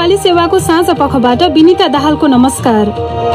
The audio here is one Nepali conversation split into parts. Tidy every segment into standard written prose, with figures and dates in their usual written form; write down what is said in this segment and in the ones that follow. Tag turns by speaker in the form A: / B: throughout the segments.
A: नेपाली सेवाको साँझ पखबाट विनिता दाहालको नमस्कार।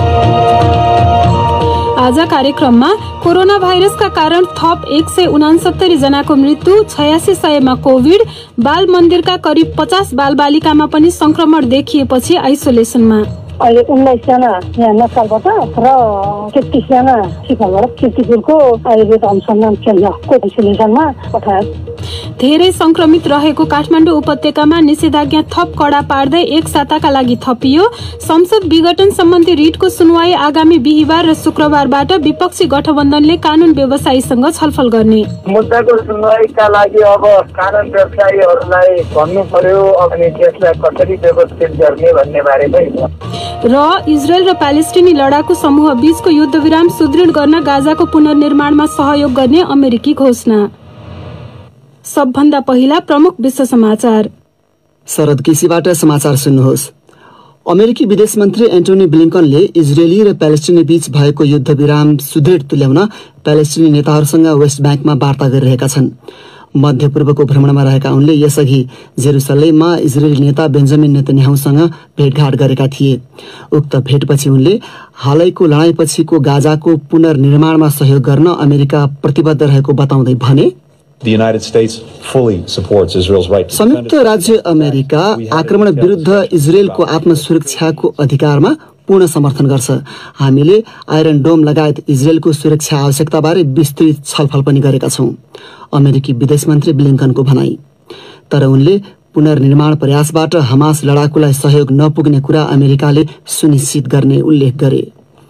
A: आज कार्यक्रममा कोरोना भाइरसका कारण थप 169 जनाको मृत्यु, 8600मा कोभिड, बाल मन्दिरका करिब 50 बालबालिकामा पनि संक्रमण देखिएपछि आइसोलेसनमा।
B: अहिले 19 जना यहाँ नक्सलबाट र 33 जना सिफलबाट किर्तिपुरको आयुर्वेद अनुसन्धान केन्द्रको आइसोलेसनमा पठायो।
A: धेरै संक्रमित रहेको काठमाडौँ उपत्यकामा निषेधाज्ञा थप कडा पार्दै एक साताका लागि थपियो। संसद विघटन सम्बन्धी रिटको सुनवाई आगामी बिहीबार र शुक्रबारबाट विपक्षी गठबन्धनले कानून व्यवसायीसँग छलफल गर्ने।
C: मुद्दाको सुनवाईका लागि अब कानून व्यवसायीहरूलाई भन्नु पर्यो अनि त्यसलाई कसरी व्यवस्थित गर्ने भन्ने बारेमै
A: र इजरायल र प्यालेस्टिनी लडाकु समूह बीचको युद्धविराम सुदृढ गर्न गाजाको पुनर्निर्माणमा सहयोग गर्ने अमेरिकी घोषणा। सबभन्दा पहिला प्रमुख विश्व समाचार।
D: शरद केसीबाट समाचार सुन्नुहोस्। अमेरिकी विदेश मन्त्री एन्टोनी ब्लिङ्कनले इजरायली र प्यालेस्टिनी बीच भएको युद्धविराम सुदृढ तुल्याउन प्यालेस्टिनी नेताहरूसँग वेस्ट ब्याङ्कमा वार्ता गरिरहेका छन्। मध्यपूर्वको भ्रमणमा रहेका उनले यसअघि जेरुसलेममा इजरायली नेता बेन्जामिन नेतन्याहुसँग भेटघाट गरेका थिए। उक्त भेटपछि उनले हालैको लडाईँपछिको गाजाको पुनर्निर्माणमा सहयोग गर्न अमेरिका प्रतिबद्ध रहेको बताउँदै भने, संयुक्त राज्य अमेरिका आक्रमण विरुद्ध इजरायलको आत्मसुरक्षाको अधिकारमा पूर्ण समर्थन गर्छ। हामीले आइरन डोम लगायत इजरायलको सुरक्षा आवश्यकताबारे विस्तृत छलफल पनि गरेका छौं, अमेरिकी विदेश मन्त्री ब्लिङ्कनको भनाई। तर उनले पुनर्निर्माण प्रयासबाट हमास लडाकुलाई सहयोग नपुग्ने कुरा अमेरिकाले सुनिश्चित गर्ने उल्लेख गरे।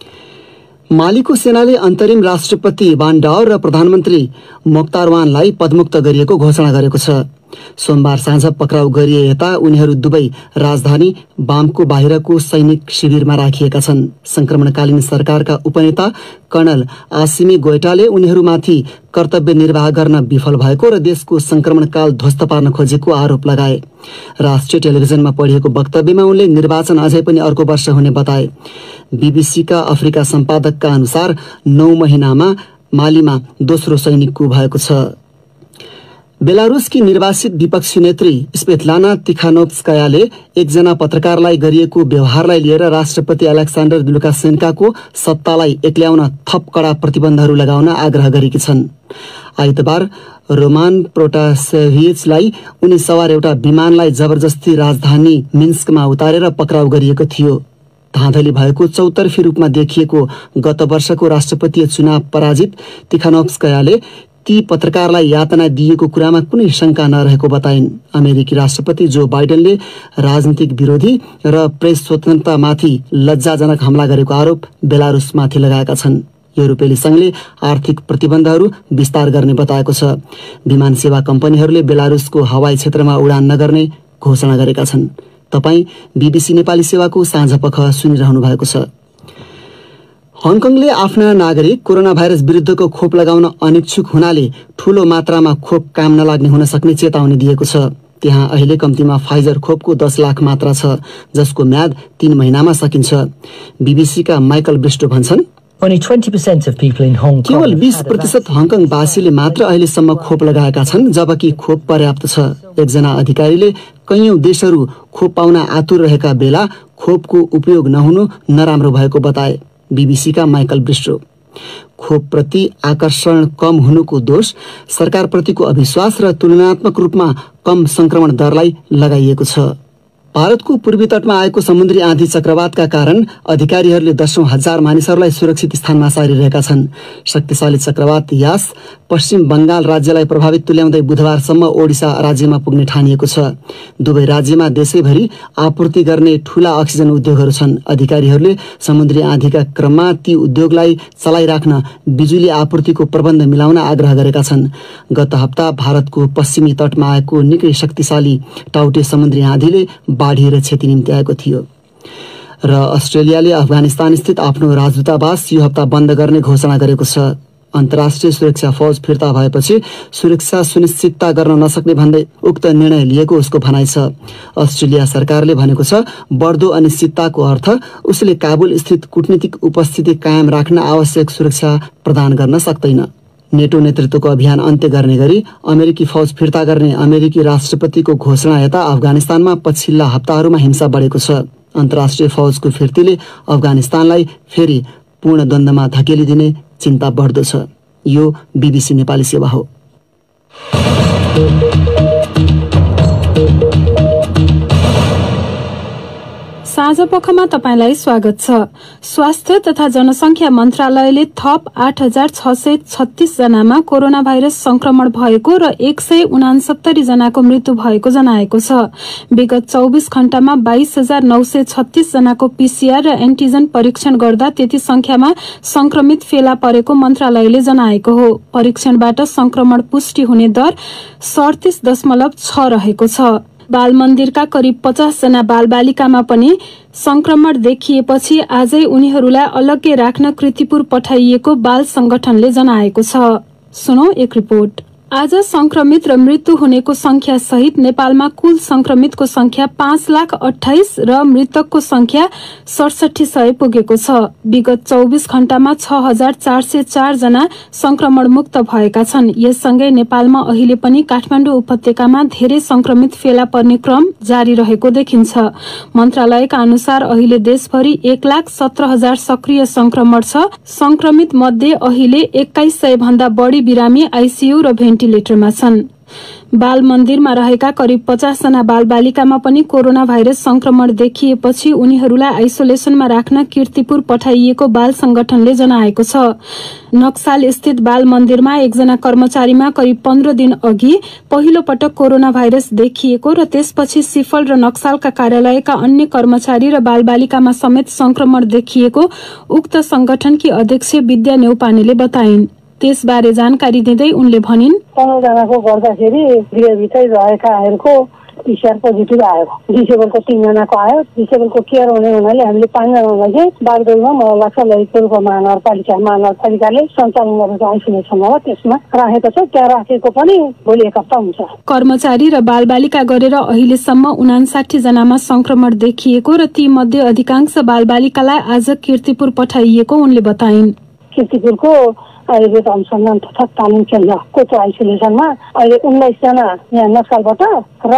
D: मालीको सेनाले अन्तरिम राष्ट्रपति बान्डाओ र प्रधानमन्त्री मोक्तारवानलाई पदमुक्त गरिएको घोषणा गरेको छ। सोमबार साँझ पक्राउ गरिए यता उनीहरू दुवै राजधानी बामको बाहिरको सैनिक शिविरमा राखिएका छन्। संक्रमणकालीन सरकारका उपनेता कर्णल आसिमी गोइटाले उनीहरूमाथि कर्तव्य निर्वाह गर्न विफल भएको र देशको संक्रमणकाल ध्वस्त पार्न खोजेको आरोप लगाए। राष्ट्रिय टेलिभिजनमा पढिएको वक्तव्यमा उनले निर्वाचन अझै पनि अर्को वर्ष हुने बताए। बीबीसीका अफ्रिका सम्पादकका अनुसार 9 महिनामा मालीमा दोस्रो सैनिक coup भएको छ। बेलारुसकी निर्वासित विपक्षी नेत्री स्वेतलाना तिखानोभस्कायाले एकजना पत्रकारलाई गरिएको व्यवहारलाई लिएर राष्ट्रपति अलेक्सान्डर लुकासेन्काको सत्तालाई एक्ल्याउन थप कडा प्रतिबन्धहरू लगाउन आग्रह गरेकी छन्। आइतबार रोमान प्रोटासेभिचलाई उनी सवार एउटा विमानलाई जबरजस्ती राजधानी मिन्स्कमा उतारेर पक्राउ गरिएको थियो। धाँधली भएको चौतर्फी रूपमा देखिएको गत वर्षको राष्ट्रपतीय चुनाव पराजित तिखानोभस्कायाले ती पत्रकारलाई यातना दिएको कुरामा कुनै शंका नरहेको बताइन्। अमेरिकी राष्ट्रपति जो बाइडेनले राजनीतिक विरोधी र प्रेस स्वतन्त्रतामाथि लज्जाजनक हमला गरेको आरोप बेलारुसमाथि लगाएका छन्। युरोपेली संघले आर्थिक प्रतिबन्धहरू विस्तार गर्ने बताएको छ। विमान सेवा कम्पनीहरूले बेलारुसको हवाई क्षेत्रमा उडान नगर्ने घोषणा गरेका छन्। तपाई बीबीसी नेपाली सेवाको साँझपख सुनिरहनु भएको छ। हङकङले आफ्ना नागरिक कोरोना भाइरस विरुद्धको खोप लगाउन अनिच्छुक हुनाले ठूलो मात्रामा खोप काम नलाग्ने हुन सक्ने चेतावनी दिएको छ। त्यहाँ अहिले कम्तीमा फाइजर खोपको 10 लाख मात्रा छ, जसको म्याद 3 महिनामा सकिन्छ। बीबीसीका माइकल ब्रिस्टो भन्छन्, केवल 20% हङकङवासीले मात्र अहिलेसम्म खोप लगाएका छन्, जबकि खोप पर्याप्त छ। एकजना अधिकारीले कैयौं देशहरू खोप पाउन आतुर रहेका बेला खोपको उपयोग नहुनु नराम्रो भएको बताए। बीबीसीका माइकल ब्रिस्टो, खोपप्रति आकर्षण कम हुनुको दोष सरकारप्रतिको अविश्वास र तुलनात्मक रूपमा कम संक्रमण दरलाई लगाइएको छ। भारतको पूर्वी तटमा आएको समुद्री आँधी चक्रवातका कारण अधिकारीहरूले 10,000 मानिसहरूलाई सुरक्षित स्थानमा सारिरहेका छन्। शक्तिशाली चक्रवात यास पश्चिम बंगाल राज्यलाई प्रभावित तुल्याउँदै बुधबारसम्म ओडिसा राज्यमा पुग्ने ठानिएको छ। दुवै राज्यमा देशैभरि आपूर्ति गर्ने ठूला अक्सिजन उद्योगहरू छन्। अधिकारीहरूले समुद्री आँधीका क्रममा ती उद्योगलाई चलाइराख्न बिजुली आपूर्तिको प्रबन्ध मिलाउन आग्रह गरेका छन्। गत हप्ता भारतको पश्चिमी तटमा आएको निकै शक्तिशाली टाउटे समुद्री आँधीले बाढी र क्षति निम्ति आएको थियो। र अस्ट्रेलियाले अफगानिस्तान स्थित आफ्नो राजदूतावास यो हप्ता बन्द गर्ने घोषणा गरेको छ। अन्तर्राष्ट्रिय सुरक्षा फौज फिर्ता भएपछि सुरक्षा सुनिश्चितता गर्न नसक्ने भन्दै उक्त निर्णय लिएको उसको भनाइ छ। अस्ट्रेलिया सरकारले भनेको छ, बढ्दो अनिश्चितताको अर्थ उसले काबुल स्थित कूटनीतिक उपस्थिति कायम राख्न आवश्यक सुरक्षा प्रदान गर्न सक्दैन। नेटो नेतृत्वको अभियान अन्त्य गर्ने गरी अमेरिकी फौज फिर्ता गर्ने अमेरिकी राष्ट्रपतिको घोषणा यता अफगानिस्तानमा पछिल्ला हप्ताहरूमा हिंसा बढेको छ। अन्तर्राष्ट्रिय फौजको फिर्तीले अफगानिस्तानलाई फेरि पूर्ण द्वन्द्वमा धकेलिदिने चिन्ता बढ्दो छ। यो BBC नेपाली सेवा हो।
A: साँझपखमा तपाईलाई स्वागत छ। स्वास्थ्य तथा जनसंख्या मन्त्रालयले थप 8636 जनामा कोरोना भाइरस संक्रमण भएको र 169 जनाको मृत्यु भएको जनाएको छ। विगत 24 घण्टामा 22936 जनाको PCR र एन्टिजन परीक्षण गर्दा त्यति संख्यामा संक्रमित फेला परेको मन्त्रालयले जनाएको हो। परीक्षणबाट संक्रमण पुष्टि हुने दर 37.6 रहेको छ। बाल मन्दिरका करिब 50 जना बालबालिकामा पनि संक्रमण देखिएपछि आजै उनीहरूलाई अलग्गै राख्न कीर्तिपुर पठाइएको बाल संगठनले जनाएको छ। सुनौ एक रिपोर्ट। आज संक्रमित र मृत्यु हुनेको संख्या सहित नेपालमा कुल संक्रमितको संख्या 5,28,000 र मृतकको संख्या 6700 पुगेको छ। विगत 24 घण्टामा 6404 जना संक्रमण मुक्त भएका छन्। यससँगै नेपालमा अहिले पनि काठमाडौँ उपत्यकामा धेरै संक्रमित फेला पर्ने क्रम जारी रहेको देखिन्छ। मन्त्रालयका अनुसार अहिले देशभरि 1,17,000 सक्रिय संक्रमण छ। संक्रमित मध्ये अहिले 2100 भन्दा बढी बिरामी आइसियु र भेन्टिलेटरमा छन्। बाल मन्दिरमा रहेका करिब 50 जना बालबालिकामा पनि कोरोना भाइरस संक्रमण देखिएपछि उनीहरूलाई आइसोलेसनमा राख्न कीर्तिपुर पठाइएको बाल संगठनले जनाएको छ। नक्साल स्थित बाल मन्दिरमा एकजना कर्मचारीमा करिब 15 दिन अघि पहिलो पटक कोरोना भाइरस देखिएको र त्यसपछि सिफल र नक्सालका कार्यालयका अन्य कर्मचारी र बालबालिकामा समेत संक्रमण देखिएको उक्त संगठनकी अध्यक्ष विद्या नेउपानेले बताइन्। त्यसबारे जानकारी दिँदै उनले भनिन्,
B: 15 जनाको गर्दाखेरि गृहभित्रै रहेकाहरूको PCR पोजिटिभ आयो। डिसेबलको 3 जनाको आयो। डिसेबलको केयर हुने हुनाले हामीले 5 जनालाई चाहिँ बागडोलमा मलाई लाग्छ ललितपुरको महानगरपालिकाले सञ्चालन गरेको आइसोलेसन हो त्यसमा राखेको छ। त्यहाँ राखेको पनि भोलि 1 हप्ता हुन्छ।
A: कर्मचारी र बालबालिका गरेर अहिलेसम्म 59 जनामा संक्रमण देखिएको र ती मध्ये अधिकांश बालबालिकालाई आज कीर्तिपुर पठाइएको उनले बताइन्।
B: कीर्तिपुरको आयुर्वेद अनुसन्धान तथा तालिम केन्द्रको आइसोलेसनमा अहिले 19 जना यहाँ नक्सलबाट र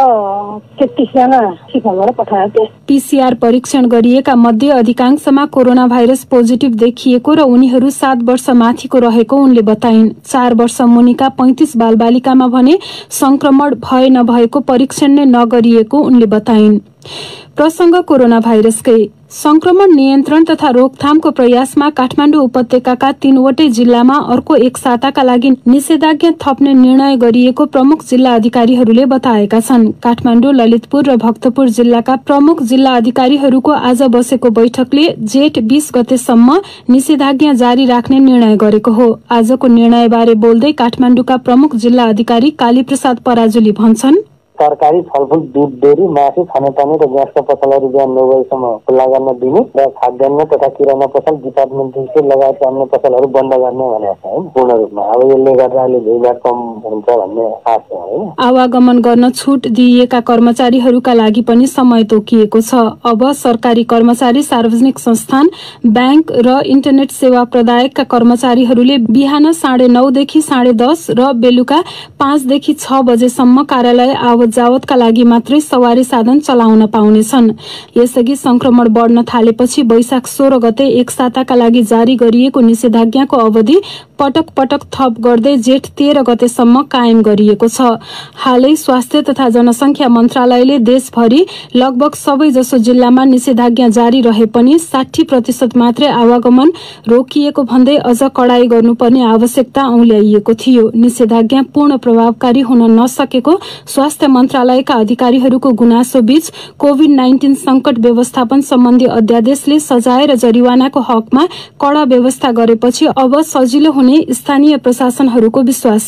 B: 33 जना सिफलबाट पठाएको थियो।
A: PCR परीक्षण गरिएका मध्ये अधिकांशमा कोरोना भाइरस पोजिटिभ देखिएको र उनीहरू 7 वर्ष माथिको रहेको उनले बताइन्। 4 वर्ष मुनिका 35 बालबालिकामा भने संक्रमण भए नभएको परीक्षण नै नगरिएको उनले बताइन्। प्रसंग कोरोना भाइरसकै संक्रमण नियन्त्रण तथा रोकथामको प्रयासमा काठमाडौँ उपत्यकाका 3वटै जिल्लामा अर्को 1 साताका लागि निषेधाज्ञा थप्ने निर्णय गरिएको प्रमुख जिल्ला अधिकारीहरूले बताएका छन्। काठमाडौँ, ललितपुर र भक्तपुर जिल्लाका प्रमुख जिल्ला अधिकारीहरूको आज बसेको बैठकले जेठ 20 गतेसम्म निषेधाज्ञा जारी राख्ने निर्णय गरेको हो। आजको निर्णयबारे बोल्दै काठमाडौँका प्रमुख जिल्ला अधिकारी कालीप्रसाद पराजुली भन्छन्,
C: तरकारी, फलफुल, दुध, डेरी, मासु, खानेपानी र ग्यासका पसलहरू बिहान 9 बजेसम्म खुल्ला गर्न दिने र खाद्यान्न तथा किराना पसल, डिपार्टमेन्टल लगायतका अन्य पसलहरू बन्द गर्ने भनेको छ है पूर्ण रूपमा। अब यसले गर्दा अहिले भिडभाड कम हुन्छ भन्ने आशा छ है।
A: आवागमन गर्न छुट दिइएका कर्मचारीहरूका लागि पनि समय तोकिएको छ। अब सरकारी कर्मचारी, सार्वजनिक संस्थान, ब्याङ्क र इन्टरनेट सेवा प्रदायकका कर्मचारीहरूले बिहान 9:30 देखि 10:30 र बेलुका 5 देखि 6 बजेसम्म कार्यालय जावतका लागि मात्रै सवारी साधन चलाउन पाउनेछन्। यसअघि संक्रमण बढ्न थालेपछि वैशाख 16 गते 1 साताका लागि जारी गरिएको निषेधाज्ञाको अवधि पटक पटक थप गर्दै जेठ 13 गतेसम्म कायम गरिएको छ। हालै स्वास्थ्य तथा जनसंख्या मन्त्रालयले देशभरि लगभग सबै जसो जिल्लामा निषेधाज्ञा जारी रहे पनि 60% मात्रै आवागमन रोकिएको भन्दै अझ कडाई गर्नुपर्ने आवश्यकता औल्याइएको थियो। निषेधाज्ञा पूर्ण प्रभावकारी हुन नसकेको स्वास्थ्य मन्त्रालयका अधिकारीहरूको गुनासो बीच कोभिड-19 संकट व्यवस्थापन सम्बन्धी अध्यादेशले सजाय र जरिवानाको हकमा कड़ा व्यवस्था गरेपछि अब सजिलो हुने स्थानीय प्रशासनहरूको विश्वास छ।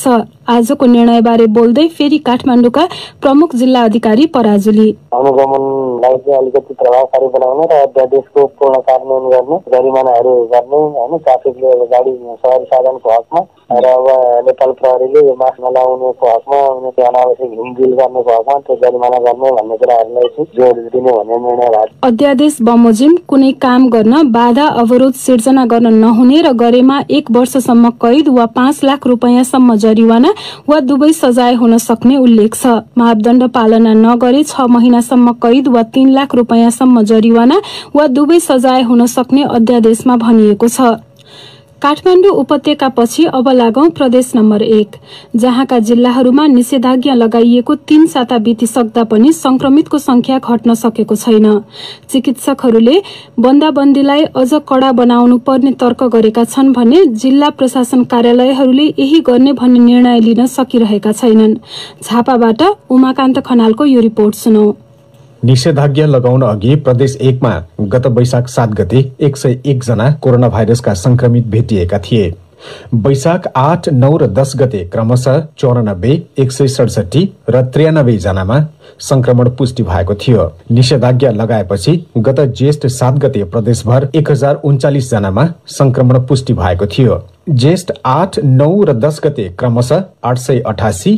A: आजको निर्णयबारे बोल्दै फेरि काठमाडौँका प्रमुख जिल्ला अधिकारी पराजुली
C: अनुगमनलाई चाहिँ अलिकति प्रभावकारी बनाउने र अध्यादेशको पूर्ण कार्यान्वयन गर्ने, जरिमानाहरू गर्ने होइन, ट्राफिकले गाडी सवारी साधनको हकमा र अब नेपाल प्रहरीले यो मास्क नलाउनेको हकमा अनावश्यक हिमगिल गर्नेको हकमा त्यो जरिमाना गर्ने भन्ने कुराहरूलाई चाहिँ जोड दिने भन्ने निर्णय भएको।
A: अध्यादेश बमोजिम कुनै काम गर्न बाधा अवरोध सिर्जना गर्न नहुने र गरेमा 1 वर्षसम्म कैद वा 5 लाख रुपैयाँसम्म जरिवाना वा दुवै सजाय हुन सक्ने उल्लेख छ। मापदण्ड पालना नगरे 6 महिनासम्म कैद वा 3 लाख रुपैयाँसम्म जरिवाना वा दुवै सजाय हुन सक्ने अध्यादेशमा भनिएको छ। काठमाडौँ उपत्यकापछि अब लागौं प्रदेश नम्बर 1, जहाँका जिल्लाहरूमा निषेधाज्ञा लगाइएको 3 साता बितिसक्दा पनि संक्रमितको संख्या घट्न सकेको छैन। चिकित्सकहरूले बन्दाबन्दीलाई अझ कडा बनाउनु पर्ने तर्क गरेका छन् भने जिल्ला प्रशासन कार्यालयहरूले यही गर्ने भन्ने निर्णय लिन सकिरहेका छैनन्। झापाबाट उमाकान्त खनालको यो रिपोर्ट सुनौ।
E: निषेधाज्ञा लगाउन अघि प्रदेश 1 मा गत वैशाख 7 गते 101 जना कोरोना भाइरसका संक्रमित भेटिएका थिए। वैशाख 8, 9 र 10 गते क्रमशः 94, 167 र 93 जनामा संक्रमण पुष्टि भएको थियो। निषेधाज्ञा लगाएपछि गत ज्येष्ठ 7 गते प्रदेशभर 1039 जनामा संक्रमण पुष्टि भएको थियो। ज्येष्ठ 8, 9 र 10 गते क्रमशः 888,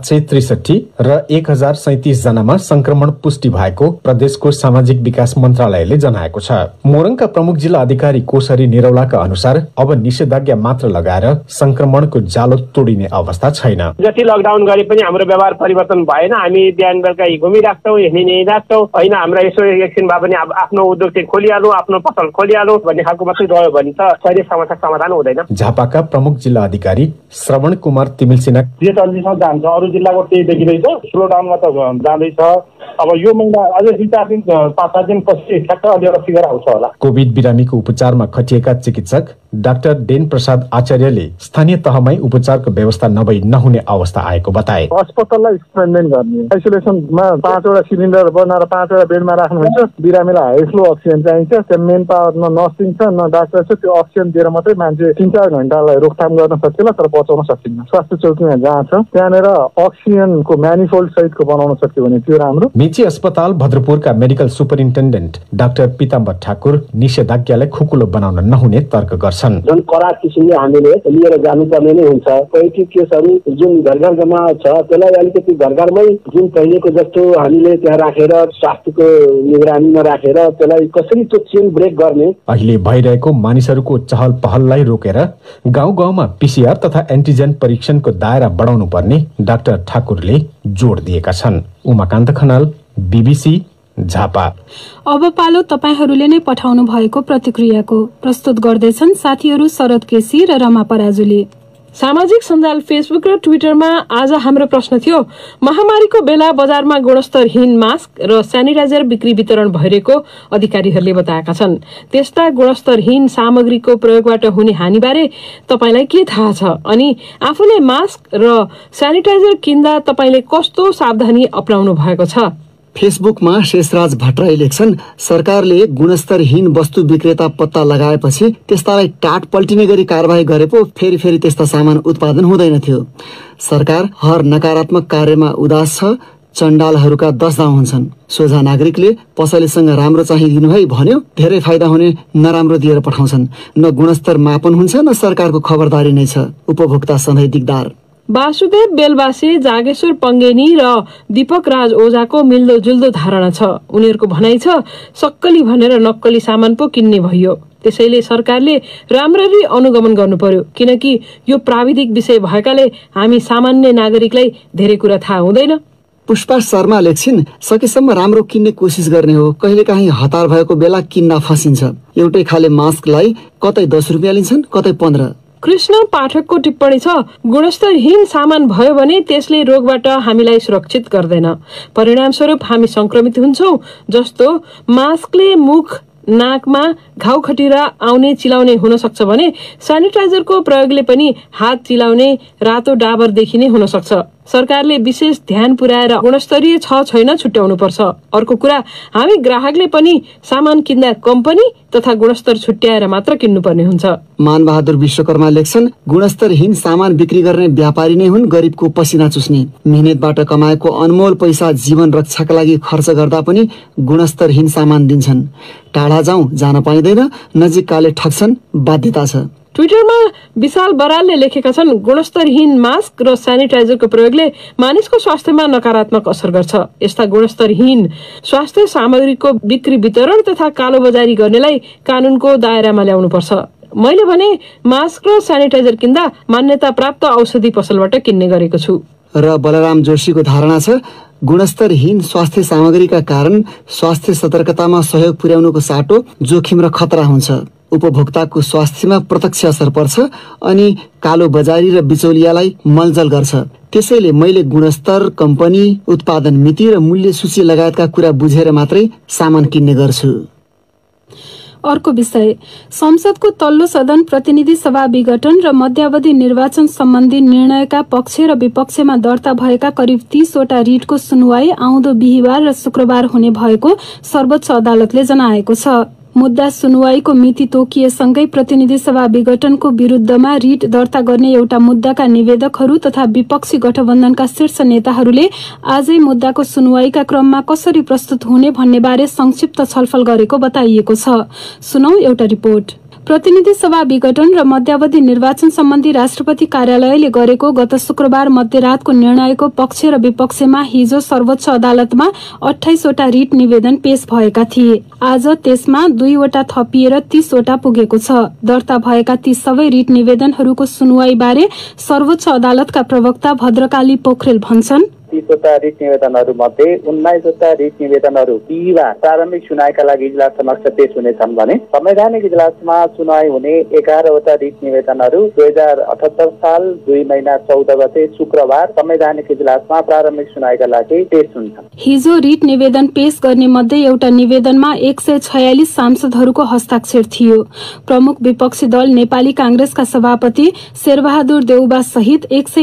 E: 763 र 1037 जनामा संक्रमण पुष्टि भएको प्रदेशको सामाजिक विकास मन्त्रालयले जनाएको छ। मोरङका प्रमुख जिल्ला अधिकारी कोशरी निरौलाका अनुसार अब निषेधाज्ञा मात्र लगाएर संक्रमणको जालो तोडिने अवस्था छैन।
F: जति लकडाउन गरे पनि हाम्रो व्यवहार परिवर्तन भएन। हामी बिहान बेलुका घुमिराख्छौँ, हिँडी राख्छौँ होइन। हाम्रो यसो एकछिन भए पनि आफ्नो उद्योग चाहिँ खोलिहालौँ, आफ्नो पसल खोलिहालौँ भन्ने खालको मात्रै रह्यो भने त कहिले समस्या समाधान हुँदैन।
E: झापाका प्रमुख जिल्ला अधिकारी श्रवण कुमार तिमिल सिन्हा
G: जे जल्दीसम्म जान्छ, अरू जिल्लाको त्यही देखिँदैछ, स्लो डाउनमा त जाँदैछ। अब यो महिना अझै 2-4 दिन 5-7 दिन पछि ठ्याक्क अलिअलि फिगर आउँछ होला। कोभिड
E: बिरामीको उपचारमा खटिएका चिकित्सक डाक्टर डेन प्रसाद आचार्यले स्थानीय तहमै उपचारको व्यवस्था नभई नहुने अवस्था आएको बताए।
G: अस्पताललाई स्ट्रेन्थेन गर्ने, आइसोलेसनमा 5 वटा सिलिन्डर बनाएर 5 वटा बेडमा राख्नुहुन्छ। बिरामीलाई हाई फ्लो अक्सिजन चाहिन्छ, त्यो मेन पावर न नर्सिङ छ न डाक्टर छ, त्यो अक्सिजन दिएर मात्रै मान्छे 3-4 घण्टालाई रोकथाम गर्न सकिन्छ, तर बचाउन सकिन्न। स्वास्थ्य चौकीमा जहाँ छ त्यहाँनिर अक्सिजनको म्यानिफोल्ड सहितको बनाउन सक्यो भने त्यो राम्रो।
E: मेची अस्पताल भद्रपुरका medical superintendent doctor Pitambar Thakur निषेधाज्ञालाई खुकुलो बनाउन नहुने तर्क गर्छन्।
H: जुन कडा किसिमले हामीले लिएर जानुपर्ने नै हुन्छ। पोजिटिभ केसहरू जुन घर-घरमा छ त्यसलाई अलिकति घर-घरमै जुन पहिलेको जस्तो हामीले त्यहाँ राखेर स्वास्थ्यको निगरानीमा राखेर त्यसलाई कसरी त्यो चेन ब्रेक गर्ने।
E: अहिले भइरहेको मानिसहरूको चहल पहललाई रोकेर गाउँ-गाउँमा पीसीआर तथा एन्टिजेन परीक्षणको दायरा बढाउनु पर्ने डाक्टर ठाकुरले जोड दिएका छन्। उमाकान्त खनाल, बीबीसी, झापा।
A: अब पालो तपाईहरूले नै पठाउनु भएको प्रतिक्रियाको। प्रस्तुत गर्दैछन् साथीहरू शरद केसी र रमा पराजुली।
I: सामाजिक सञ्जाल फेसबुक र ट्विटरमा आज हाम्रो प्रश्न थियो, महामारीको बेला बजारमा गुणस्तरहीन मास्क र सेनिटाइजर बिक्री वितरण भइरहेको अधिकारीहरूले बताएका छन्। त्यस्ता गुणस्तरहीन सामग्रीको प्रयोगबाट हुने हानिबारे तपाईलाई के थाहा छ? अनि आफूले मास्क र सेनिटाइजर किन्दा तपाईले कस्तो सावधानी अपनाउनु भएको छ?
D: फेसबुकमा शेषराज भट्टराई लेख्छन्, सरकारले गुणस्तरहीन वस्तु विक्रेता पत्ता लगाएपछि त्यस्तालाई टाट पल्टिने गरी कारबाही गरे पो फेरि त्यस्ता सामान उत्पादन हुँदैन थियो। सरकार हर नकारात्मक कार्यमा उदास छ। चण्डालहरूका 10 दाउ हुन्छन्। सोझा नागरिकले पसलेसँग राम्रो चाहिँ दिनुभई भन्यो, धेरै फाइदा हुने नराम्रो दिएर पठाउँछन्। न गुणस्तर मापन हुन्छ न सरकारको खबरदारी नै छ। उपभोक्ता सधैँ दिगदार।
I: वासुदेव बेलबासी, जागेश्वर पङ्गेनी र दीपक राज ओझाको मिल्दोजुल्दो धारणा छ। उनीहरूको भनाइ छ, सक्कली भनेर नक्कली सामान पो किन्ने भयो। त्यसैले सरकारले राम्ररी अनुगमन गर्नु पर्यो, किनकि यो प्राविधिक विषय भएकाले हामी सामान्य नागरिकलाई धेरै कुरा थाहा हुँदैन।
D: पुष्पा शर्मा लेख्छिन्, सकेसम्म राम्रो किन्ने कोसिस गर्ने हो। कहिलेकाहीँ हतार भएको बेला किन्न फसिन्छ। एउटै खाले मास्कलाई कतै 10 रुपियाँ लिन्छन्, कतै 15।
I: कृष्ण पाठकको टिप्पणी छ, गुणस्तरहीन सामान भयो भने त्यसले रोगबाट हामीलाई सुरक्षित गर्दैन। परिणामस्वरूप हामी संक्रमित हुन्छौं। जस्तो मास्कले मुख नाकमा घाउ खटिरा आउने चिलाउने हुन सक्छ भने सेनिटाइजरको प्रयोगले पनि हात चिलाउने रातो डाबर देखिने हुन सक्छ। सरकारले विशेष ध्यान पुर्याएर गुणस्तरीय छ छैन छुट्याउनुपर्छ। अर्को कुरा, हामी ग्राहकले पनि सामान किन्दा कम्पनी तथा गुणस्तर छुट्याएर मात्र किन्नुपर्ने हुन्छ।
D: मानबहादुर विश्वकर्मा लेख्छन्, गुणस्तरहीन सामान बिक्री गर्ने व्यापारी नै हुन् गरिबको पसिना चुस्ने। मेहनतबाट कमाएको अनमोल पैसा जीवन रक्षाका लागि खर्च गर्दा पनि गुणस्तरहीन सामान दिन्छन्। टाढा जान पाइँदैन, नजिककाले ठग्छन्, बाध्यता छ।
I: ट्विटरमा विशाल बरालले लेखेका छन्, गुणस्तरहीन मास्क र सेनिटाइजरको प्रयोगले मानिसको स्वास्थ्यमा नकारात्मक असर गर्छ। यस्ता गुणस्तरहीन स्वास्थ्य सामग्रीको बिक्री वितरण तथा कालोबजारी गर्नेलाई कानूनको दायरामा ल्याउनुपर्छ। मैले भने मास्क र सेनिटाइजर किन्दा मान्यता प्राप्त औषधि पसलबाट किन्ने गरेको छु।
D: र बलराम जोशीको धारणा छ, गुणस्तरहीन स्वास्थ्य सामग्रीका कारण स्वास्थ्य सतर्कतामा सहयोग पुर्याउनुको साटो जोखिम र खतरा हुन्छ। उपभोक्ताको स्वास्थ्यमा प्रत्यक्ष असर पर्छ अनि कालो बजारी र बिचौलियालाई मलजल गर्छ। त्यसैले मैले गुणस्तर, कम्पनी, उत्पादन मिति र मूल्य सूची लगायतका कुरा बुझेर मात्रै सामान किन्ने गर्छु।
A: अर्को विषय, संसदको तल्लो सदन प्रतिनिधि सभा विघटन र मध्यावधि निर्वाचन सम्बन्धी निर्णयका पक्ष र विपक्षमा दर्ता भएका करिब 30 वटा रिटको सुनवाई आउँदो बिहिबार र शुक्रबार हुने भएको सर्वोच्च अदालतले जनाएको छ। मुद्दा सुनवाईको मिति तोकिएसँगै प्रतिनिधि सभा विघटनको विरुद्धमा रिट दर्ता गर्ने एउटा मुद्दाका निवेदकहरू तथा विपक्षी गठबन्धनका शीर्ष नेताहरूले आजै मुद्दाको सुनवाईका क्रममा कसरी प्रस्तुत हुने भन्ने बारे संक्षिप्त छलफल गरेको बताइएको छ। सुनौ एउटा रिपोर्ट। प्रतिनिधि सभा विघटन र मध्यावधि निर्वाचन सम्बन्धी राष्ट्रपति कार्यालयले गरेको गत शुक्रबार मध्यरातको निर्णयको पक्ष र विपक्षमा हिजो सर्वोच्च अदालतमा 28 वटा रिट निवेदन पेश भएका थिए। आज त्यसमा 2 वटा थपिएर 30 वटा पुगेको छ। दर्ता भएका ती सबै रिट निवेदनहरूको सुनवाई बारे सर्वोच्च अदालतका प्रवक्ता भद्रकाली पोखरेल भन्छन्,
J: 30 वटा रिट निवेदनहरू मध्ये 19 वटा रिट निवेदनहरू बिहिबार प्रारम्भिक सुनवाईका लागि इजलास समक्ष पेश हुनेछन् भने संवैधानिक इजलासमा सुनवाई हुने 11 वटा रिट निवेदनहरू 2078 साल 2 महिना 14 गते शुक्रबार संवैधानिक इजलासमा प्रारम्भिक सुनवाईका लागि पेश हुन्छन्।
A: हिजो रिट निवेदन पेश गर्ने मध्ये एउटा निवेदनमा 146 सांसदहरूको हस्ताक्षर थियो। प्रमुख विपक्षी दल नेपाली कांग्रेसका सभापति शेरबहादुर देउबा सहित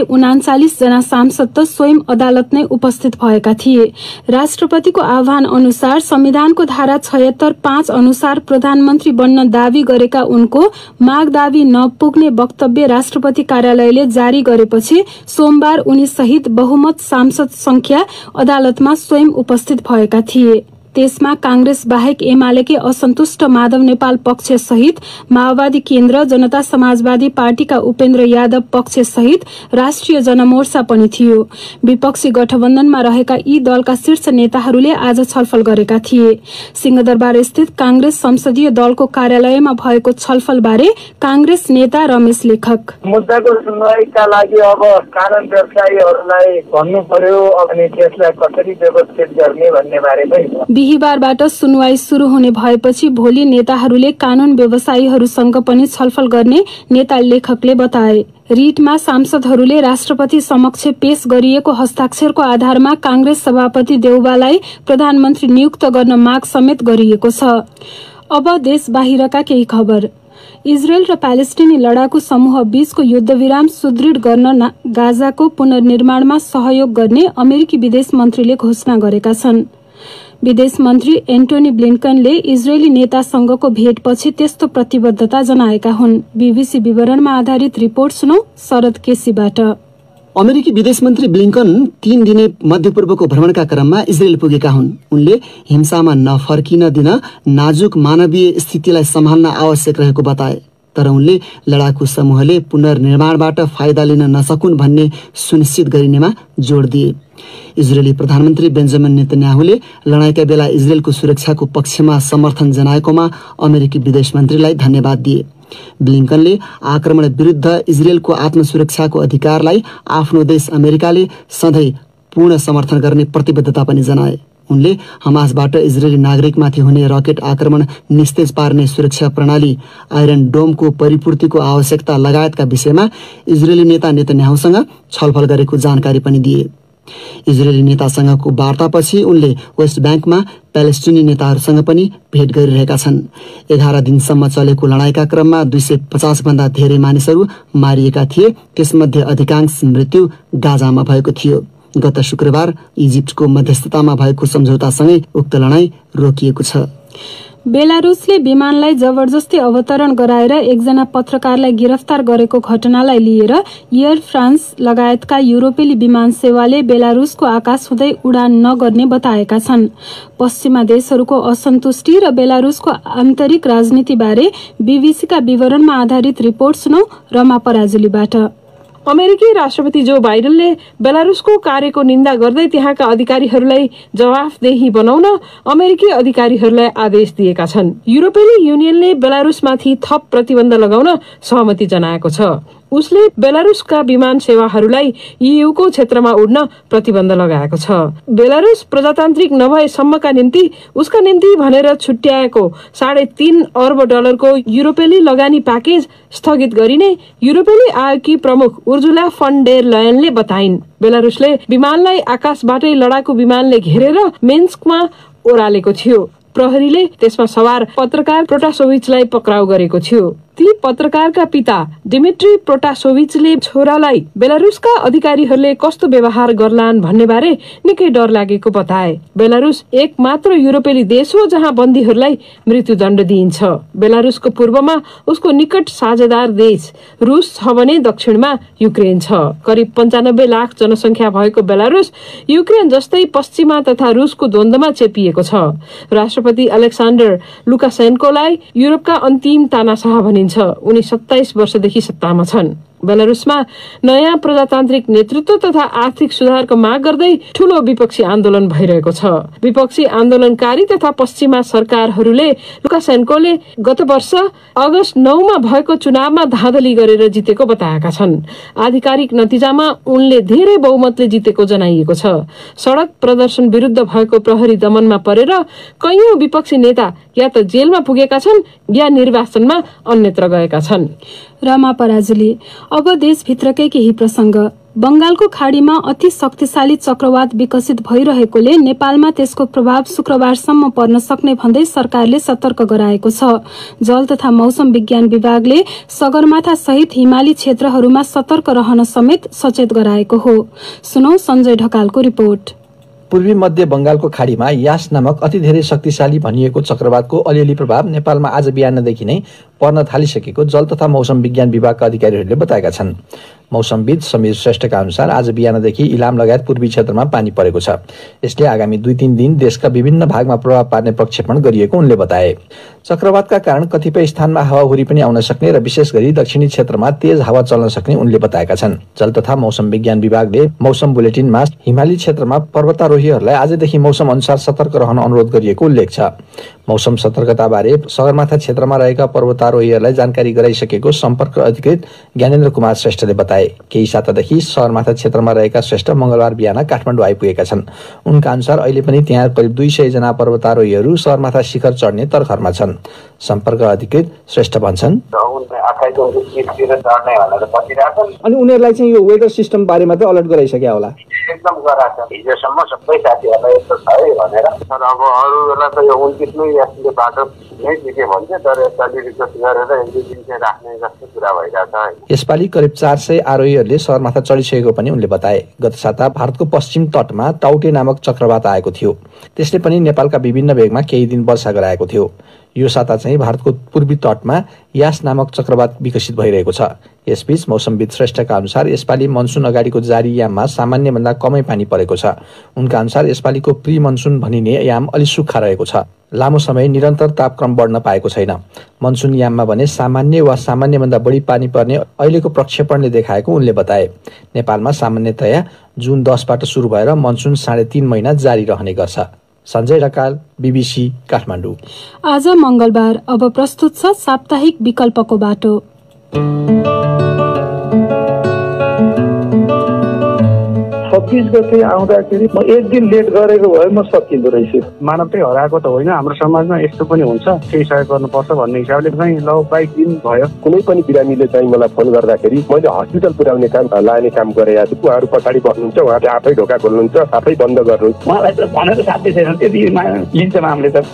A: 139 जना सांसद त स्वयं अदालत नै उपस्थित भएका थिए। राष्ट्रपतिको आह्वान अनुसार संविधानको धारा 76(5) अनुसार प्रधानमन्त्री बन्न दावी गरेका उनको माग दावी नपुग्ने वक्तव्य राष्ट्रपति कार्यालयले जारी गरेपछि सोमबार उनी सहित बहुमत सांसद संख्या अदालतमा स्वयं उपस्थित भएका थिए। त्यसमा कांग्रेस बाहेक एमालेकै असन्तुष्ट माधव नेपाल पक्ष सहित माओवादी केन्द्र, जनता समाजवादी पार्टीका उपेन्द्र यादव पक्ष सहित राष्ट्रिय जनमोर्चा पनि थियो। विपक्षी गठबन्धनमा रहेका यी दलका शीर्ष नेताहरूले आज छलफल गरेका थिए। सिंहदरबार स्थित कांग्रेस संसदीय दलको कार्यालयमा भएको छलफल बारे कांग्रेस नेता रमेश लेखक,
J: मुद्दाको सुनवाईका लागि अब कानून व्यवसायीहरूलाई भन्नु पर्यो अनि त्यसलाई कसरी व्यवस्थित गर्ने भन्ने बारेमै
A: बिहिबारबाट सुनवाई सुरु हुने भएपछि भोलि नेताहरूले कानून व्यवसायीहरूसँग पनि छलफल गर्ने नेता लेखकले बताए। रिटमा सांसदहरूले राष्ट्रपति समक्ष पेश गरिएको हस्ताक्षरको आधारमा कांग्रेस सभापति देउबालाई प्रधानमन्त्री नियुक्त गर्न माग समेत गरिएको छ। अब देश बाहिरका केही खबर। इजरायल र प्यालेस्टिनी लडाकु समूह बीचको युद्धविराम सुदृढ गर्न गाजाको पुनर्निर्माणमा सहयोग गर्ने अमेरिकी विदेश मन्त्रीले घोषणा गरेका छन्। विदेश मन्त्री एन्टोनी ब्लिन्कनले इजरायली नेतासँगको भेटपछि त्यस्तो प्रतिबद्धता जनाएका हुन्। बीबीसी विवरणमा आधारित रिपोर्ट सुनौ शरद केसीबाट।
D: अमेरिकी विदेश मन्त्री ब्लिन्कन 3 दिने मध्यपूर्वको भ्रमणका क्रममा इजरायल पुगेका हुन्। उनले हिंसामा नफर्किन दिन नाजुक मानवीय स्थितिलाई सम्हाल्न आवश्यक रहेको बताए। तर उनले लडाकु समूहले पुनर्निर्माणबाट फाइदा लिन नसकुन् भन्ने सुनिश्चित गरिनेमा जोड दिए। इजरायली प्रधानमन्त्री बेन्जामिन नेतन्याहुले लडाईँका बेला इजरायलको सुरक्षाको पक्षमा समर्थन जनाएकोमा अमेरिकी विदेश मन्त्रीलाई धन्यवाद दिए। ब्लिन्कनले आक्रमण विरुद्ध इजरायलको आत्मसुरक्षाको अधिकारलाई आफ्नो देश अमेरिकाले सधैँ पूर्ण समर्थन गर्ने प्रतिबद्धता पनि जनाए। उनले हमासबाट इजरायली नागरिकमाथि हुने रकेट आक्रमण निस्तेज पार्ने सुरक्षा प्रणाली आयरन डोमको परिपूर्तिको आवश्यकता लगायतका विषयमा इजरायली नेता नेतन्याहुसँग छलफल गरेको जानकारी पनि दिए। इजरायली नेतासँगको वार्तापछि उनले वेस्ट ब्याङ्कमा प्यालेस्टिनी नेताहरूसँग पनि भेट गरिरहेका छन्। 11 दिनसम्म चलेको लडाईँका क्रममा 250 भन्दा धेरै मानिसहरू मारिएका थिए। त्यसमध्ये अधिकांश मृत्यु गाजामा भएको थियो। गत शुक्रबार इजिप्टको मध्यस्थतामा भएको सम्झौतासँगै उक्त लडाईँ रोकिएको छ।
A: बेलारुसले विमानलाई जबरजस्ती अवतरण गराएर एकजना पत्रकारलाई गिरफ्तार गरेको घटनालाई लिएर एयर फ्रान्स लगायतका युरोपेली विमान सेवाले बेलारुसको आकाश हुँदै उडान नगर्ने बताएका छन्। पश्चिमा देशहरूको असन्तुष्टि र बेलारुसको आन्तरिक राजनीतिबारे बीबीसीका विवरणमा आधारित रिपोर्ट सुनौ रमा पराजुलीबाट।
I: अमेरिकी राष्ट्रपति जो बाइडेनले बेलारुसको कार्यको निन्दा गर्दै त्यहाँका अधिकारीहरूलाई जवाफदेही बनाउन अमेरिकी अधिकारीहरूलाई आदेश दिएका छन्। युरोपेली युनियनले बेलारुसमाथि थप प्रतिबन्ध लगाउन सहमति जनाएको छ। उसले बेलारुसका विमान सेवाहरूलाई ईयूको क्षेत्रमा उड्न प्रतिबन्ध लगाएको छ। बेलारुस प्रजातान्त्रिक नभएसम्मका निम्ति उसका निम्ति भनेर छुट्याएको $3.5 अर्ब युरोपेली लगानी प्याकेज स्थगित गरिने युरोपेली आयोगकी प्रमुख उर्जुला फन डेर लयनले बताइन्। बेलारुसले विमानलाई आकाशबाटै लडाकु विमानले घेरेर मिन्स्कमा ओह्रालेको थियो। प्रहरीले त्यसमा सवार पत्रकार प्रोटासोभिचलाई पक्राउ गरेको थियो। ती पत्रकारका पिता डिमिट्री प्रोटासोभिचले छोरालाई बेलारुसका अधिकारीहरूले कस्तो व्यवहार गर्लान् भन्ने बारे निकै डर लागेको बताए। बेलारुस एक मात्र युरोपेली देश हो जहाँ बन्दीहरूलाई मृत्युदण्ड दिइन्छ। बेलारुसको पूर्वमा उसको निकट साझेदार देश रुस छ भने दक्षिणमा युक्रेन छ। करिब 95 लाख जनसङ्ख्या भएको बेलारुस युक्रेन जस्तै पश्चिमा तथा रुसको द्वन्द्वमा चेपिएको छ। राष्ट्रपति अलेक्सान्डर लुकासेन्कोलाई युरोपका अन्तिम तानाशाह भनिन्छ। उनी 27 वर्षदेखि सत्तामा छन्। बेलारुसमा नयाँ प्रजातान्त्रिक नेतृत्व तथा आर्थिक सुधारको माग गर्दै ठूलो विपक्षी आन्दोलन भइरहेको छ। विपक्षी आन्दोलनकारी तथा पश्चिमा सरकारहरूले लुकासेन्कोले गत वर्ष अगस्त 9 भएको चुनावमा धाँधली गरेर जितेको बताएका छन्। आधिकारिक नतिजामा उनले धेरै बहुमतले जितेको जनाइएको छ। सडक प्रदर्शन विरुद्ध भएको प्रहरी दमनमा परेर कैयौं विपक्षी नेता या त जेलमा पुगेका छन् या निर्वासनमा अन्यत्र गएका छन्।
A: रमा पराजुली। अब देशभित्रकै केही प्रसंग। बंगालको खाडीमा अति शक्तिशाली चक्रवात विकसित भइरहेकोले नेपालमा त्यसको प्रभाव शुक्रबारसम्म पर्न सक्ने भन्दै सरकारले सतर्क गराएको छ। जल तथा मौसम विज्ञान विभागले सगरमाथा सहित हिमाली क्षेत्रहरूमा सतर्क रहन समेत सचेत गराएको हो। सुनौ सञ्जय ढकालको रिपोर्ट।
K: पूर्वी मध्य बंगालको खाडीमा यास नामक अति धेरै शक्तिशाली भनिएको चक्रवातको अलिअलि प्रभाव नेपालमा आज बिहानदेखि नै पर्न थालिसकेको जल तथा मौसम विज्ञान विभागका अधिकारीहरूले बताएका छन्। मौसमविद समीर श्रेष्ठका अनुसार आज बिहानदेखि इलाम लगायत पूर्वी क्षेत्रमा पानी परेको छ। यसले आगामी 2-3 दिन देशका विभिन्न भागमा प्रभाव पार्ने प्रक्षेपण गरिएको उनले बताए। चक्रवातका कारण कतिपय स्थानमा हावाहुरी पनि आउन सक्ने र विशेष गरी दक्षिणी क्षेत्रमा तेज हावा चल्न सक्ने उनले बताएका छन्। जल तथा मौसम विज्ञान विभागले मौसम बुलेटिनमा हिमाली क्षेत्रमा पर्वतारोहीहरूलाई आजदेखि मौसम अनुसार सतर्क रहन अनुरोध गरिएको उल्लेख छ। मौसम सतर्कताबारे सगरमाथा क्षेत्रमा रहेका पर्वतारोहीहरूलाई जानकारी गराइसकेको सम्पर्क अधिकृत ज्ञानेन्द्र कुमार श्रेष्ठले बताए। केही सातादेखि सगरमाथा क्षेत्रमा रहेका श्रेष्ठ मंगलबार बिहान काठमाडौँ आइपुगेका छन्। उनका अनुसार अहिले पनि त्यहाँ करिब 200 जना पर्वतारोहीहरू सगरमाथा शिखर चढ्ने तर्खरमा छन्। सम्पर्क अधिकृत श्रेष्ठ भन्छन्,
L: अनि उनीहरूलाई चाहिँ यो वेदर सिस्टम बारेमा त अलर्ट गराइसक्या होला।
M: एकदम गराएको छ। हिजोसम्म सबै साथीहरूलाई यस्तो छ है भनेर। तर अब अरूलाई त यो 29 मै यसले बाटो नै जिते भन्छ, तर यसपालि रिक्वेस्ट गरेर 1-2 दिन चाहिँ राख्ने जस्तो कुरा भइरहेछ।
K: यसपालि करिब 400 आरोहीहरूले सगरमाथा चढिसकेको पनि उनले बताए। गत साता भारतको पश्चिम तटमा टाउटे नामक चक्रवात आएको थियो। त्यसले पनि नेपालका विभिन्न भेगमा केही दिन वर्षा गराएको थियो। यो साता चाहिँ भारतको पूर्वी तटमा यास नामक चक्रवात विकसित भइरहेको छ। यसबीच मौसमविद श्रेष्ठका अनुसार यसपालि मनसुन अगाडिको जारी याममा सामान्यभन्दा कमै पानी परेको छ। उनका अनुसार यसपालिको प्री मनसुन भनिने याम अलि सुक्खा रहेको छ। लामो समय निरन्तर तापक्रम बढ्न पाएको छैन। मनसुन याममा भने सामान्य वा सामान्यभन्दा बढी पानी पर्ने अहिलेको प्रक्षेपणले देखाएको उनले बताए। नेपालमा सामान्यतया जुन 10बाट सुरु भएर मनसुन 3.5 महिना जारी रहने गर्छ। सञ्जय ढकाल, बीबीसी, काठमाडौँ।
A: आज मंगलबार। अब प्रस्तुत छ साप्ताहिक विकल्पको बाटो।
G: 26 गते आउँदाखेरि म एक दिन लेट गरेको भए म सकिँदो रहेछु।
F: मानवतै हराएको त होइन, हाम्रो समाजमा यस्तो पनि हुन्छ, केही सहयोग गर्नुपर्छ भन्ने हिसाबले चाहिँ ल बाइक दिन भयो।
N: कुनै पनि बिरामीले चाहिँ मलाई फोन गर्दाखेरि मैले हस्पिटल पुर्याउने काम लाने काम गरेको छु। उहाँहरू पछाडि बस्नुहुन्छ, उहाँले आफै ढोका खोल्नुहुन्छ, आफै बन्द गर्नुहुन्छ।
H: उहाँलाई त भनेर साध्य छैन, त्यति लिन्छ मामले त।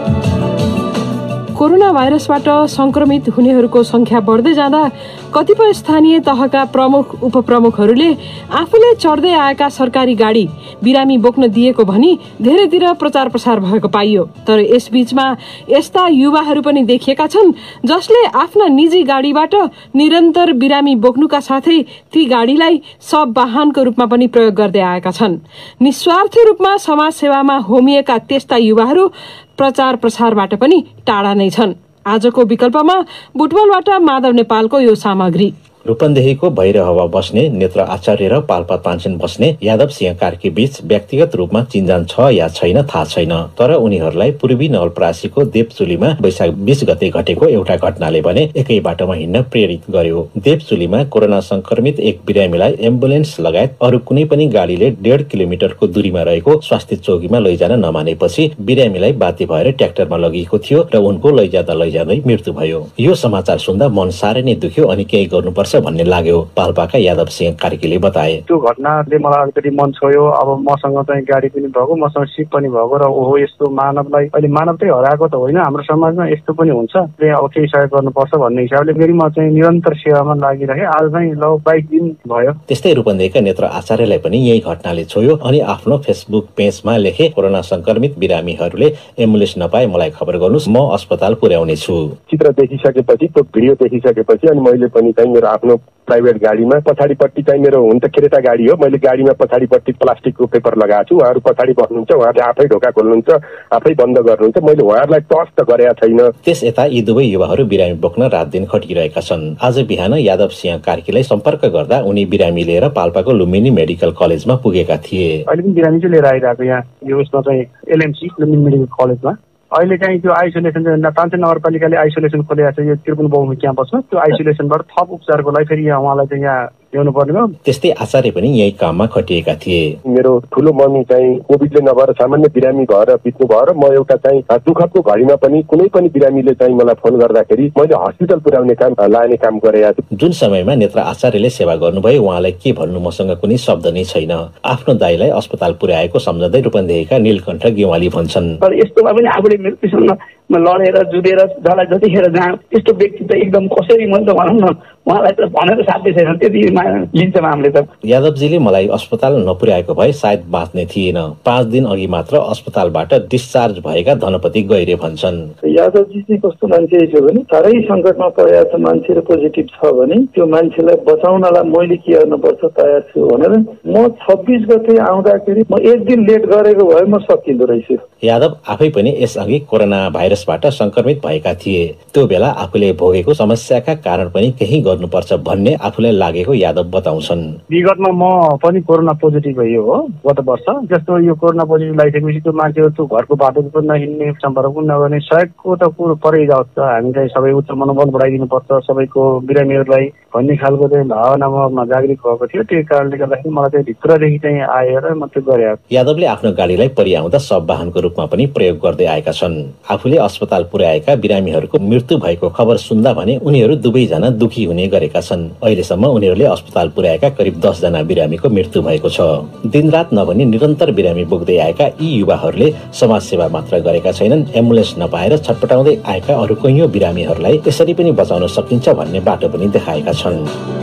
I: कोरोना भाइरसबाट संक्रमित हुनेहरूको संख्या बढ्दै जाँदा कतिपय स्थानीय तहका प्रमुख उपप्रमुखहरूले आफूले चढ्दै आएका सरकारी गाडी बिरामी बोक्न दिएको भनी धेरैतिर प्रचार प्रसार भएको पाइयो। तर यसबीचमा यस्ता युवाहरू पनि देखिएका छन् जसले आफ्ना निजी गाडीबाट निरन्तर बिरामी बोक्नुका साथै ती गाडीलाई सब वाहनको रूपमा पनि प्रयोग गर्दै आएका छन्। निस्वार्थी रूपमा समाज सेवामा होमिएका त्यस्ता युवाहरू प्रचार प्रसारबाट पनि टाढा नै छन्। आजको विकल्पमा बुटवलबाट माधव नेपालको यो सामग्री।
O: रूपन्देहीको भैरहवा बस्ने नेत्र आचार्य र पाल्पा तानसेन बस्ने यादव सिंह कार्की बीच व्यक्तिगत रूपमा चिन्जान छ या छैन थाहा छैन, तर उनीहरूलाई पूर्वी नवलपरासीको देवचुलीमा वैशाख 20 गते घटेको एउटा घटनाले भने एकै बाटोमा हिँड्न प्रेरित गर्यो। देवचुलीमा कोरोना संक्रमित एक बिरामीलाई एम्बुलेन्स लगायत अरू कुनै पनि गाडीले 1.5 किलोमिटरको दूरीमा रहेको स्वास्थ्य चौकीमा लैजान नमानेपछि बिरामीलाई बाध्य भएर ट्र्याक्टरमा लगिएको थियो र उनको लैजाँदै मृत्यु भयो। यो समाचार सुन्दा मन साह्रै नै दुख्यो अनि केही गर्नुपर्छ भन्ने लाग्यो, पाल्पाका यादव सिंह कार्कीले बताए।
F: त्यो घटनाले मलाई अलिकति मन छोयो। अब मसँग चाहिँ गाडी पनि भएको, मसँग सिप पनि भएको र ओहो यस्तो मानवलाई अहिले मानवतै हराएको त होइन, हाम्रो समाजमा यस्तो पनि हुन्छ, अब केही सहयोग गर्नुपर्छ भन्ने हिसाबले फेरि म चाहिँ निरन्तर सेवामा लागिरहेँ। आज चाहिँ ल बाइक दिन भयो।
O: त्यस्तै रूपन्देहीका नेत्र आचार्यलाई पनि यही घटनाले छोयो अनि आफ्नो फेसबुक पेजमा लेखे, कोरोना संक्रमित बिरामीहरूले एम्बुलेन्स नपाए मलाई खबर गर्नुस्, म अस्पताल पुर्याउने छु।
N: चित्र देखिसकेपछि, त्यो भिडियो देखिसकेपछि अनि मैले पनि चाहिँ मेरो आफ्नो प्राइभेट गाडीमा पछाडिपट्टि चाहिँ मेरो हुन त क्रेटा गाडी हो, मैले गाडीमा पछाडिपट्टि प्लास्टिकको पेपर लगाएको छु। उहाँहरू पछाडि बस्नुहुन्छ, उहाँले आफै ढोका खोल्नुहुन्छ, आफै बन्द गर्नुहुन्छ। मैले उहाँहरूलाई टच त गरेका छैन।
O: त्यस यता यी दुवै युवाहरू बिरामी बोक्न रात दिन खटिरहेका छन्। आज बिहान यादव सिंह कार्कीलाई सम्पर्क गर्दा उनी बिरामी लिएर पाल्पाको लुम्बिनी मेडिकल कलेजमा पुगेका थिए।
F: अहिले पनि बिरामी चाहिँ लिएर आइरहेको यहाँ यो उसमा चाहिँ एलएमसी लुम्बिनी मेडिकल कलेजमा। अहिले चाहिँ त्यो आइसोलेसन तानसेन नगरपालिकाले आइसोलेसन खोलेको छ यो त्रिभुवन बहुमुखी क्याम्पसमा। त्यो आइसोलेसनबाट थप उपचारको लागि फेरि यहाँ उहाँलाई चाहिँ यहाँ ल्याउनु पर्ने हो।
O: त्यस्तै आचार्य पनि यही काममा खटिएका थिए।
N: मेरो ठुलो मम्मी चाहिँ कोभिडले नभएर सामान्य बिरामी भएर बित्नु भयो र म एउटा चाहिँ दुःखको घडीमा पनि कुनै पनि बिरामीले चाहिँ मलाई फोन गर्दाखेरि मैले हस्पिटल पुर्याउने काम लाने काम गरेका छु।
O: जुन समयमा नेत्र आचार्यले सेवा गर्नुभयो उहाँलाई के भन्नु मसँग कुनै शब्द नै छैन। आफ्नो दाइलाई अस्पताल पुर्याएको सम्झँदै रूपन्देहीका नीलकण्ठ गेवाली भन्छन्।
H: तर यस्तोमा पनि आफूले मृत्युसँग लडेर जुधेर जसलाई जतिखेर जहाँ त्यस्तो व्यक्ति त एकदम कसरी मैले त भनौँ न उहाँलाई त भनेर साध्य छैन, त्यति लिन्छ मामले त।
O: यादवजीले मलाई अस्पताल नपुर्याएको भए सायद बाँच्ने थिएन। 5 दिन अघि मात्र अस्पतालबाट डिस्चार्ज भएका धनपति गैरे भन्छन्।
G: यादवजी चाहिँ कस्तो मान्छे छ भने साह्रै सङ्कटमा परेको छ मान्छे र पोजिटिभ छ भने त्यो मान्छेलाई बचाउनलाई मैले के गर्नुपर्छ तयार छु भनेर म 26 गते आउँदाखेरि म एक दिन लेट गरेको भए म सकिँदो रहेछु।
O: यादव आफै पनि यसअघि कोरोना भाइरसबाट संक्रमित भएका थिए। त्यो बेला आफूले भोगेको समस्याका कारण पनि केही गर्नुपर्छ भन्ने आफूलाई लागेको यादव बताउँछन्।
F: विगतमा म पनि कोरोना पोजिटिभ भयो हो गत वर्ष। जस्तो यो कोरोना पोजिटिभ लागिसकेपछि त्यो मान्छेहरू त्यो घरको बाटो पनि नहिँड्ने, सम्पर्क पनि नगर्ने, सहयोगको त कुरो परै जान्छ। हामीलाई सबै उच्च मनोबल बढाइदिनु पर्छ सबैको बिरामीहरूलाई भन्ने खालको चाहिँ भावनामा जागृत भएको थियो। त्यो कारणले गर्दाखेरि मलाई चाहिँ भित्रदेखि चाहिँ आएर म त्यो गरेँ।
O: यादवले आफ्नो गाडीलाई परिआउँदा सब वाहनको रूपमा पनि प्रयोग गर्दै आएका छन्। आफूले अस्पताल पुर्याएका बिरामीहरूको मृत्यु भएको खबर सुन्दा भने उनीहरू दुवैजना दुखी हुने गरेका छन्। अहिलेसम्म उनीहरूले अस्पताल पुर्याएका करिब 10 जना बिरामीको मृत्यु भएको छ। दिनरात नभनी निरन्तर बिरामी बोक्दै आएका यी युवाहरूले समाज सेवा मात्र गरेका छैनन्, एम्बुलेन्स नपाएर छटपटाउँदै आएका अरू कैयौं बिरामीहरूलाई यसरी पनि बचाउन सकिन्छ भन्ने बाटो पनि देखाएका छन्।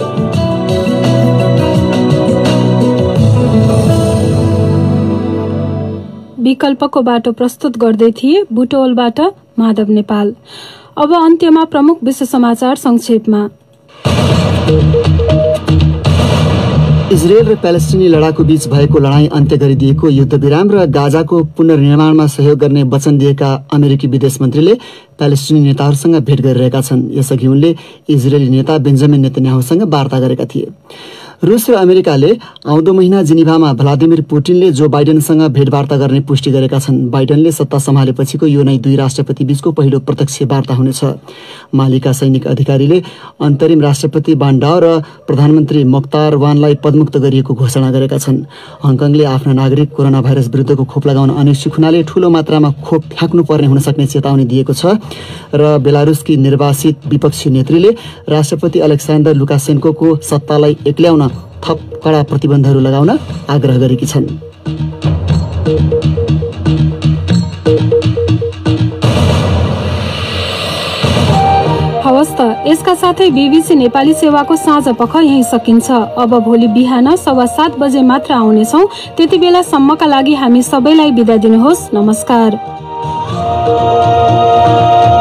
A: विकल्पको बाटो प्रस्तुत गर्दै थिए बुटवलबाट माधव नेपाल। अब अन्त्यमा प्रमुख विश्व समाचार संक्षेपमा।
D: इजरायल र प्यालेस्टिनी लडाकु बीच भएको लडाईँ अन्त्य गरिदिएको युद्धविराम र गाजाको पुनर्निर्माणमा सहयोग गर्ने वचन दिएका अमेरिकी विदेश मन्त्रीले प्यालेस्टिनी नेताहरूसँग भेट गरिरहेका छन्। यसअघि उनले इजरायली नेता बेन्जामिन नेतन्याहुसँग वार्ता गरेका थिए। रुस र अमेरिकाले आउँदो महिना जिनिभामा भ्लादिमिर पुटिनले जो बाइडेनसँग भेटवार्ता गर्ने पुष्टि गरेका छन्। बाइडेनले सत्ता सम्हालेपछिको यो नै दुई राष्ट्रपति बीचको पहिलो प्रत्यक्ष वार्ता हुनेछ। मालीका सैनिक अधिकारीले अन्तरिम राष्ट्रपति बान्डाओ र प्रधानमन्त्री मोख्तार वानलाई पदमुक्त गरिएको घोषणा गरेका छन्। हङकङले आफ्ना नागरिक कोरोना भाइरस विरुद्धको खोप लगाउन अनिश्चित हुनाले ठूलो मात्रामा खोप फ्याँक्नुपर्ने हुन सक्ने चेतावनी दिएको छ र बेलारुसकी निर्वासित विपक्षी नेत्रीले राष्ट्रपति अलेक्सान्डर लुकासेन्कोको सत्तालाई एक्ल्याउन थप कडा प्रतिबन्धहरू लगाउन आग्रह गरेकी छन्।
A: हवस् त, यसका साथै बीबीसी नेपाली सेवाको साँझ पख यही सकिन्छ। अब भोलि बिहान 7:15 बजे मात्र आउनेछौँ। त्यति बेलासम्मका लागि हामी सबैलाई बिदा दिनुहोस्। नमस्कार।